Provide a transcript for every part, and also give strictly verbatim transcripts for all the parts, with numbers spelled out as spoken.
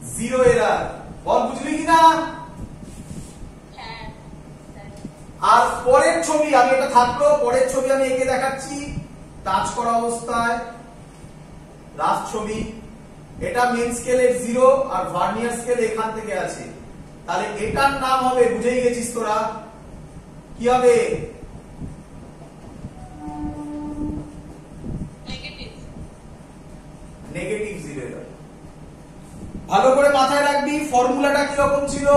Zero error. বল বুঝলি কিনা? আর পরের ছবি আমি এটা থাকলো, পরের ছবি আমি এঁকে দেখাচ্ছি টাচ করা অবস্থায়, রাফ ছবি। এটা মেন স্কেলের জিরো আর ভার্নিয়ার স্কেল এখান থেকে আছে, তাহলে এটার নাম হবে, বুঝেই গেছিস তোরা, কি হবে? Negative zero error. ভালো করে মাথায় রাখবি ফর্মুলাটা কি রকম ছিল।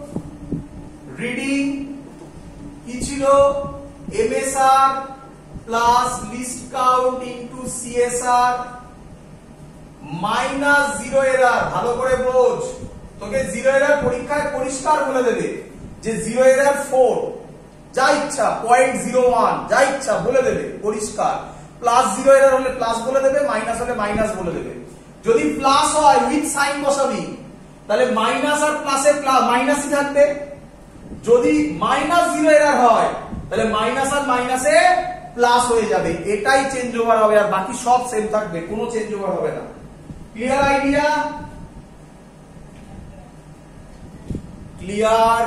রিডিং কি ছিল? MSR plus least count into CSR minus zero error. ভালো করে বোঝ, তোকে জিরো এরার পরীক্ষায় পরিষ্কার বলে দেবে যে জিরো এরার ফোর, যা ইচ্ছা পয়েন্ট জিরো ওয়ান যা ইচ্ছা বলে দেবে পরিষ্কার। প্লাস জিরো এরার হলে প্লাস বলে দেবে, মাইনাস হলে মাইনাস বলে দেবে। যদি প্লাস হয় উইথ সাইন বসাবি, তাহলে মাইনাস আর প্লাসে মাইনাসই থাকবে। যদি মাইনাস জিরো এরার হয় তাহলে মাইনাস আর মাইনাসে প্লাস হয়ে যাবে, এটাই চেঞ্জ ওভার হবে, আর বাকি সব সেম থাকবে, কোনো চেঞ্জ ওভার হবে না। Clear idea? ক্লিয়ার?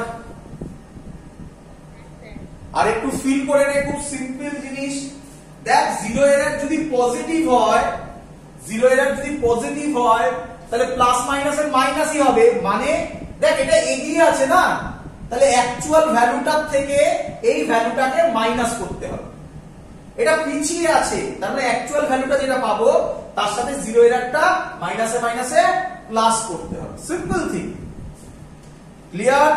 আর একটু ফিল করে নে, খুব সিম্পল জিনিস। দেখ জিরো এরার যদি পজিটিভ হয়, জিরো এরার যদি পজিটিভ হয় তাহলে প্লাস মাইনাসের মাইনাসই হবে, মানে দেখ এটা এগিয়ে আছে না, তাহলে অ্যাকচুয়াল ভ্যালুটার থেকে এই ভ্যালুটাকে মাইনাস করতে হবে। এটা পিছিয়ে আছে, তার মানে অ্যাকচুয়াল ভ্যালুটা যেটা পাবো তার সাথে জিরো এরারটা মাইনাসে মাইনাসে প্লাস করতে হবে। Simple thing. ক্লিয়ার?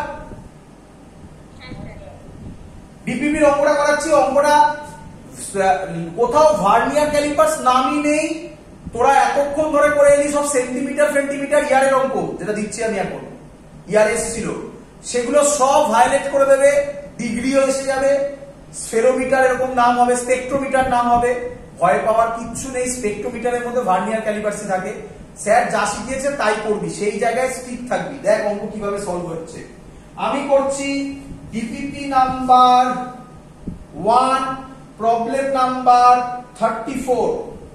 ডিপিপির অঙ্কটা করাচ্ছি। অঙ্কটা কোথাও ভার্নিয়ার ক্যালিপার্স নামই নেই, তোরা এতক্ষণ ধরে করে এলি সব সেন্টিমিটার সেন্টিমিটার ইয়ারের অঙ্ক, যেটা দিচ্ছি আমি এখন, ইয়ার এসেছিল, সেগুলো সব ভায়োলেট করে দেবে, ডিগ্রিও এসে যাবে, স্ফেরোমিটার এরকম নাম হবে, স্পেকট্রোমিটার নাম হবে। ভয় পাওয়ার কিচ্ছু নেই, স্পেকট্রোমিটারের মধ্যে ভার্নিয়ার ক্যালিপার্সই থাকে। স্যার যা শিখিয়েছে তাই করবি, সেই জায়গায় স্ট্রিক থাকবি। দেখ অঙ্ক কিভাবে সলভ হচ্ছে। আমি করছি DPP number one, problem number thirty four.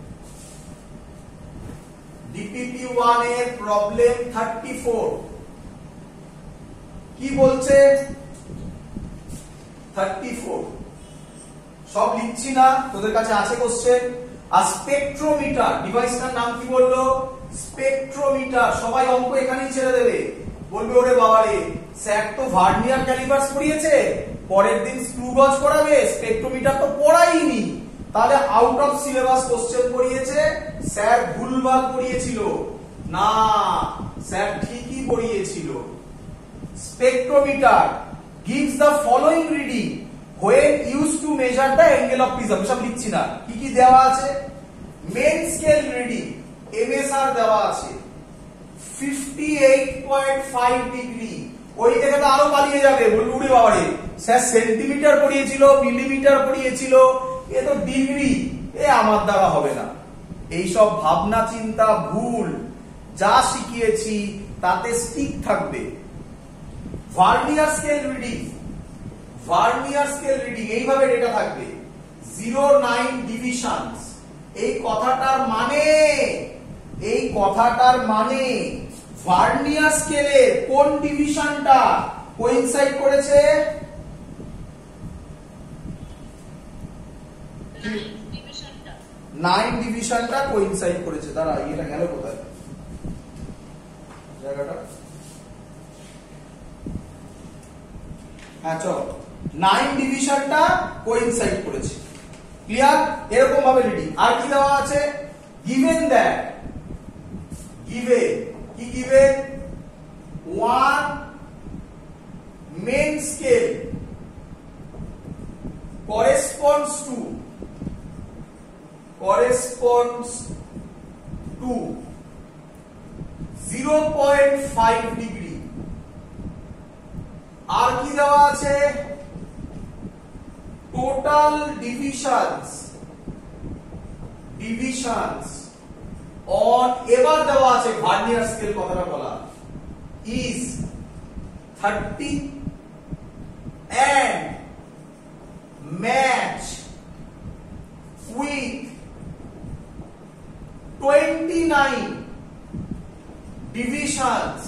DPP one এর প্রবলেম থার্টি ফোর কি বলছে? থার্টি ফোর সব লিখছি না, তোদের কাছে আছে কোশ্চেন। আর স্পেকট্রোমিটার ডিভাইসটার নাম কি বললো? স্পেকট্রোমিটার। সবাই অঙ্ক এখানেই ছেড়ে দেবে, বলবে ওরে বাবারে স্যার তো ভার্নিয়ার ক্যালিপার্স পড়িয়েছে, পরের দিন স্ক্রু গজ করাবে, স্পেকট্রোমিটার তো পড়াইনি, তাহলে আউট অফ সিলেবাস কোশ্চেন পড়িয়েছে, স্যার ভুলভাল পড়িয়েছিল। না, স্যার ঠিকই পড়িয়েছিল। Spectrometer gives the following reading when used to measure the angle of prism. সব লিখছি না, কি কি দেওয়া আছে? মেন স্কেল রিডিং এমএসআর দেওয়া আছে fifty eight point five degree. ওই দেখে তো আরো পালিয়ে যাবে, বলবো উড়ে বাবারে স্যার সেন্টিমিটার পড়িয়েছিল, মিলিমিটার পড়িয়েছিল, এ তো ডিগ্রি, এ আমার দ্বারা হবে না। এইসব ভাবনা চিন্তা ভুল, যা শিখিয়েছি তাতে স্টিক থাকবে। Vernier scale reading, vernier scale reading এইভাবে ডেটা থাকবে জিরো নাইন ডিভিশনস। এই কথাটার মানে, এই কথাটার মানে ভার্নিয়ার স্কেলের কোন ডিভিশনটা কোইনসাইড করেছে? নাইন ডিভিশনটা কোইনসাইড করেছে। দাঁড়া, এটা গেল কোথায় জায়গাটা? হ্যাঁ চলো, নাইন ডিভিশনটা কোইনসাইড করেছে। ক্লিয়ার? এরকম ভাবে রিডিং। আর কি দেওয়া আছে? গিভেন দ্যাট, গিভেন কি given? One main scale corresponds to corresponds to zero point five degree. আর কি দেওয়া আছে? টোটাল ডিভিশনস, ডিভিশনস অন, এবার দেওয়া আছে ভার্নিয়ার স্কেল কথাটা বলা, is thirty and match with twenty-nine divisions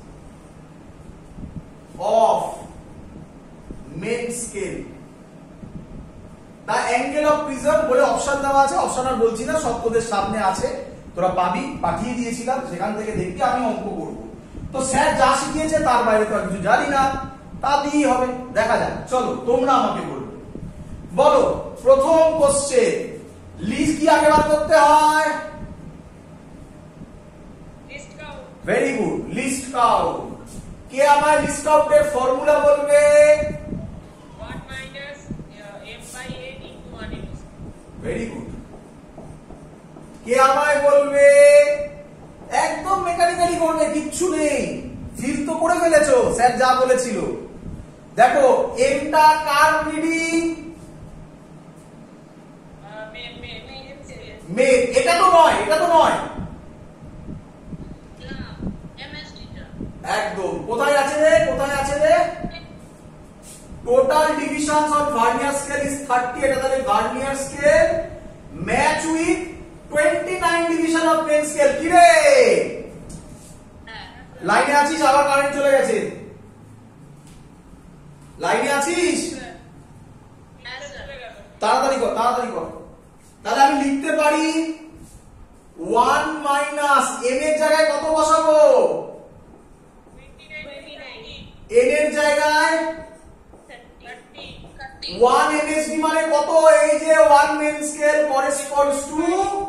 of main scale. The angle of prism বলে অপশন দেওয়া আছে, অপশন আর বলছি না, সব তোদের সামনে আছে, তোরা পাবি, পাঠিয়ে দিয়েছিলাম, সেখান থেকে দেখবি, আমি অঙ্ক করব। তো স্যার যা শিখিয়েছে তার বাইরে তো কিছু জানি না, তা দিয়েই হবে, দেখা যাক। চলো তোমরা আমাকে বলবে, বলো প্রথম কোশ্চেন, লিস্ট কি আগে বার করতে হয়? Least count. Very good, least count. কে আমায় লিস্ট কাউন্টের ফর্মুলা বলবে? one minus uh, m by n into one m square. Very good. কে আমায় বলবে? একদম মেকানিক্যালি করবে, কিচ্ছু নেই, ফিল তো করে ফেলেছো স্যার যা বলেছিল। দেখো এমটা কার রিডিং? মে, এটা তো নয়, এটা তো নয়, একদম। কোথায় আছে রে, কোথায় আছে রে? Total divisions on vernier scale is thirty, এটা তাহলে vernier scale match with twenty-nine division of main scale. কি রে লাইনে আছিস? আবার কারেন্ট চলে গেছে, লাইনে আছিস? তাড়াতাড়ি কর, তাড়াতাড়ি কর। তাহলে আমি লিখতে পারি one মাইনাস m এর জায়গায় কত বসাবো? n এর জায়গায় one M S D মানে কত? এই যে one main scale corresponds to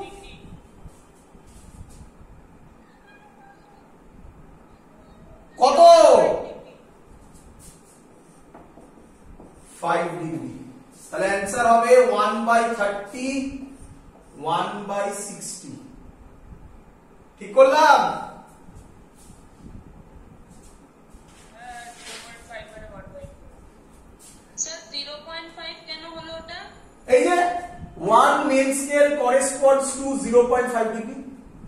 কত? five degree. তাহলে आंसर হবে one by thirty, one by sixty। ঠিক করলাম? এই যে one main scale corresponds to zero point five degree.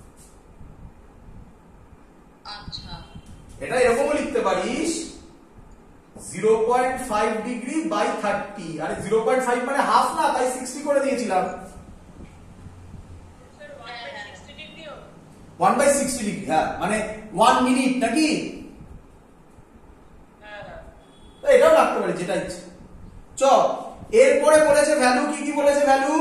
আচ্ছা, এটা এরকমও লিখতে পারিস zero point five degree by thirty। আরে zero point five মানে হাফ না, তাই sixty করে দিয়েছিলাম। one by sixty ডিগ্রি, হ্যাঁ, মানে one মিনিট নাকি? এটাও রাখতে পারি, যেটা ইচ্ছে। চ এরপরে বলেছে ভ্যালু, কি কি বলেছে ভ্যালু?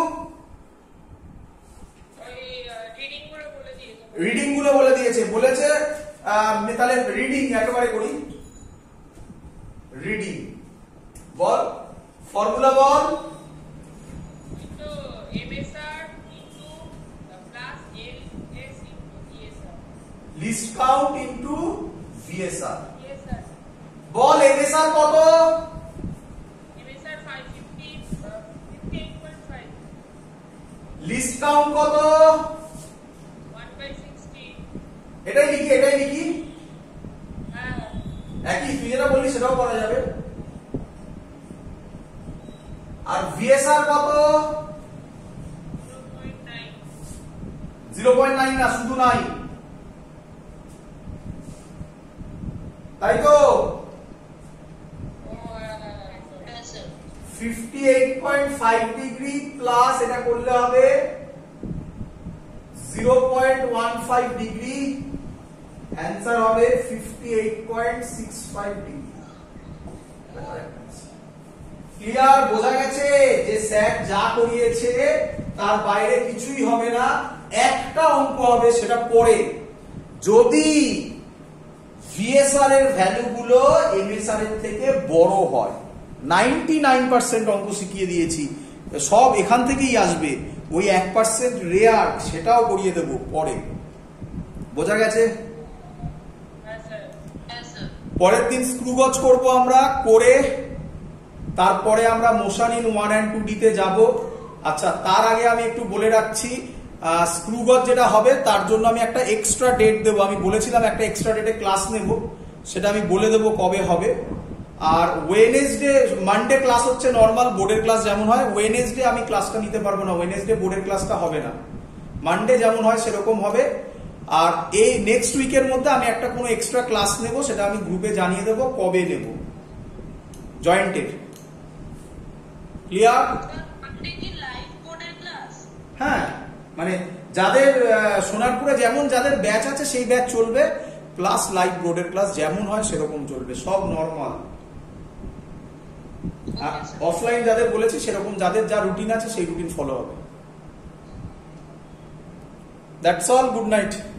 রিডিং গুলো বলে দিয়েছে, বলেছে তাহলে রিডিং একেবারে করি। রিডিং বল, ফর্মুলা বল। Least count into VSR. বল এমএসআর কত? লিস্ট কাউন্ট কত? one by sixty। এটাই লিখি, এটাই লিখি, একই, তুই যেটা বললি সেটাও করা যাবে। আর ভিএসআর কত? zero point nine না, শুধু নাই, তাই তো? fifty-eight point five degree plus এটা করলে হবে zero point one five degree, answer হবে fifty-eight point six five degree. Clear? বোঝা গেছে যে স্যার যা করিয়েছে তার বাইরে কিছুই হবে না, একটা অঙ্ক হবে সেটা পরে, যদি ভিএসআর এর ভ্যালুগুলো এমএসআর এর থেকে বড় হয়। ninety-nine percent অঙ্ক শিখিয়ে দিয়েছি, সব এখান থেকেই আসবে, ওই এক পার্সেন্ট রেয়ার সেটাও করিয়ে দেবো পরে। বোঝা গেছে? পরের দিন স্ক্রুগজ করব আমরা, করে তারপরে আমরা motion in one and two ডিতে যাব। আচ্ছা, তার আগে আমি একটু বলে রাখছি, স্ক্রুগজ যেটা হবে তার জন্য আমি একটা এক্সট্রা ডেট দেবো। আমি বলেছিলাম একটা এক্সট্রা ডেটে ক্লাস নেব, সেটা আমি বলে দেবো কবে হবে। আর ওয়েনেসডে, মানডে ক্লাস হচ্ছে নর্মাল বোর্ডের ক্লাস যেমন হয়, ওয়েনেসডে আমি ক্লাসটা নিতে পারবো না, ওয়েনেসডে বোর্ডের ক্লাসটা হবে না, মানডে যেমন হয় সেরকম হবে। আর এই নেক্সট উইকের মধ্যে আমি একটা কোনো এক্সট্রা ক্লাস নেব, সেটা আমি গ্রুপে জানিয়ে দেবো কবে নেব, জয়েন্টের। ক্লিয়ার? হ্যাঁ, মানে যাদের সোনারপুরে যেমন যাদের ব্যাচ আছে সেই ব্যাচ চলবে, প্লাস লাইভ বোর্ডের ক্লাস যেমন হয় সেরকম চলবে, সব নর্মাল। অফলাইন যাদের বলেছি সেরকম যাদের যা রুটিন আছে সেই রুটিন ফলো হবে। That's all, good night.